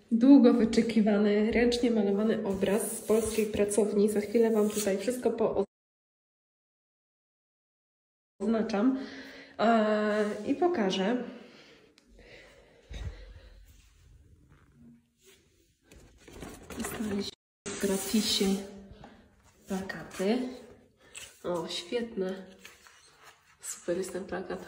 Długo wyczekiwany, ręcznie malowany obraz z polskiej pracowni. Za chwilę Wam tutaj wszystko pooznaczam i pokażę. Dostaliśmy w gratisie plakaty. O, świetne. Super jest ten plakat.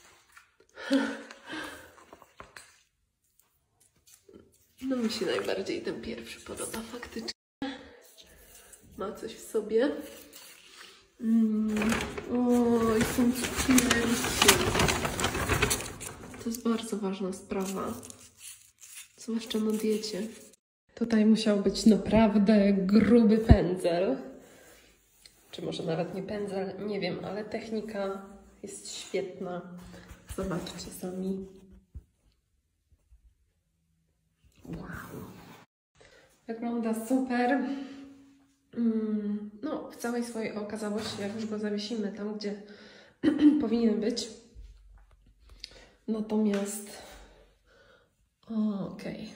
No mi się najbardziej ten pierwszy podoba faktycznie. Ma coś w sobie. Oj, są cukierki. To jest bardzo ważna sprawa. Zwłaszcza na diecie. Tutaj musiał być naprawdę gruby pędzel. Czy może nawet nie pędzel, nie wiem, ale technika jest świetna. Zobaczcie sami. Wow. Wygląda super. No, w całej swojej okazałości, jak już go zawiesimy tam, gdzie powinien być. Natomiast... Okej.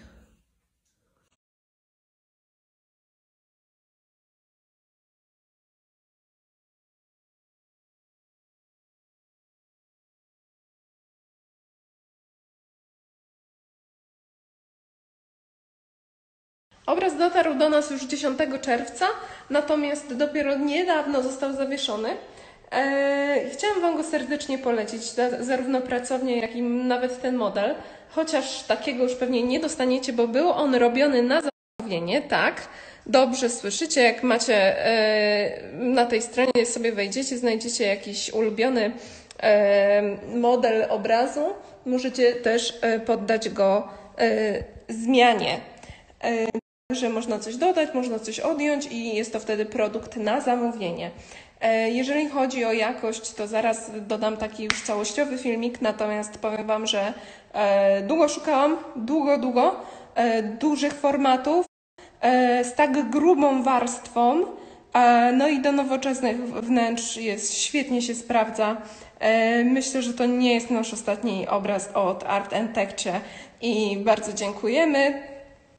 Obraz dotarł do nas już 10 czerwca, natomiast dopiero niedawno został zawieszony. Chciałam Wam go serdecznie polecić, zarówno pracownię, jak i nawet ten model, chociaż takiego już pewnie nie dostaniecie, bo był on robiony na zamówienie, tak? Dobrze słyszycie, jak macie na tej stronie sobie wejdziecie, znajdziecie jakiś ulubiony model obrazu, możecie też poddać go zmianie. Że można coś dodać, można coś odjąć i jest to wtedy produkt na zamówienie. Jeżeli chodzi o jakość, to zaraz dodam taki już całościowy filmik, natomiast powiem Wam, że długo szukałam, długo dużych formatów z tak grubą warstwą, no i do nowoczesnych wnętrz jest, świetnie się sprawdza. Myślę, że to nie jest nasz ostatni obraz od Art & Texture i bardzo dziękujemy.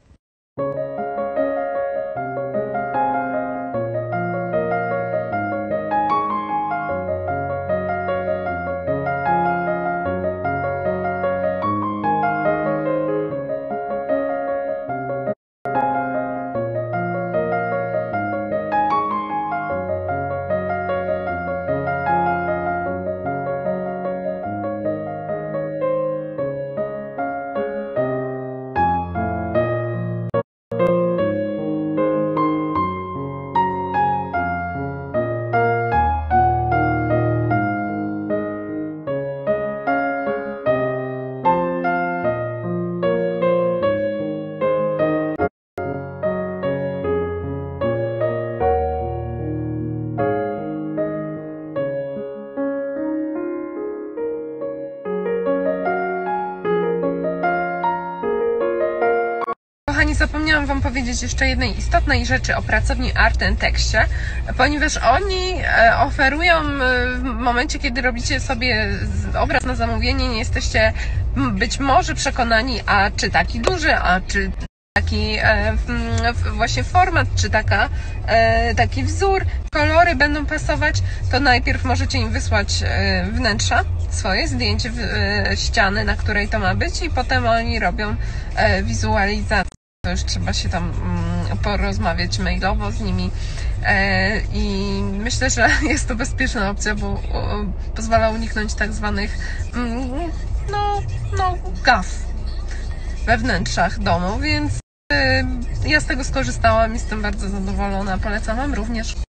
Kochani, zapomniałam Wam powiedzieć jeszcze jednej istotnej rzeczy o pracowni Art & Texture, ponieważ oni oferują w momencie, kiedy robicie sobie obraz na zamówienie, nie jesteście być może przekonani, a czy taki duży, a czy taki właśnie format, czy taki wzór, kolory będą pasować, to najpierw możecie im wysłać wnętrza, swoje zdjęcie ściany, na której to ma być i potem oni robią wizualizację. To już trzeba się tam porozmawiać mailowo z nimi i myślę, że jest to bezpieczna opcja, bo pozwala uniknąć tak zwanych gaf we wnętrzach domu, więc ja z tego skorzystałam, jestem bardzo zadowolona, polecam Wam również.